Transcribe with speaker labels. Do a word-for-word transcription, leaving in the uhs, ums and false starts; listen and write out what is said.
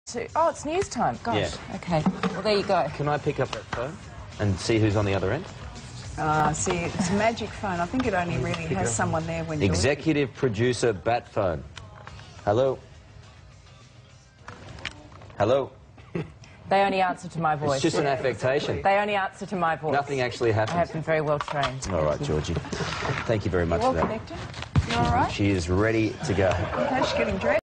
Speaker 1: To, oh, it's news time. Gosh.
Speaker 2: Yeah.
Speaker 1: Okay. Well, there you go.
Speaker 2: Can I pick up that phone and see who's on the other end?
Speaker 3: Uh, see, it's a magic phone. I think it only really has someone there when Georgie...
Speaker 2: Executive producer bat phone. Hello? Hello?
Speaker 1: They only answer to my voice.
Speaker 2: It's just an affectation.
Speaker 1: They only answer to my voice.
Speaker 2: Nothing actually happens.
Speaker 1: I have been very well trained.
Speaker 2: All right, Georgie. Thank you very much
Speaker 3: Well
Speaker 2: for that.
Speaker 3: connected. You all right?
Speaker 2: She is ready to go.
Speaker 3: Okay, she's getting dressed.